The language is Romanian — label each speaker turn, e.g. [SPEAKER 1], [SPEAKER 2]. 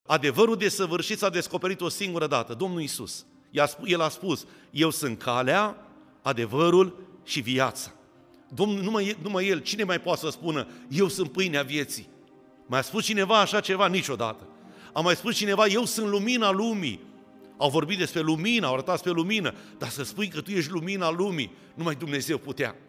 [SPEAKER 1] Adevărul desăvârșit s-a descoperit o singură dată, Domnul Iisus. El a spus, eu sunt calea, adevărul și viața. Domnul, numai El, cine mai poate să spună, eu sunt pâinea vieții? Mai a spus cineva așa ceva? Niciodată. A mai spus cineva, eu sunt lumina lumii. Au vorbit despre lumină, au arătat despre lumină, dar să spui că tu ești lumina lumii, numai Dumnezeu putea.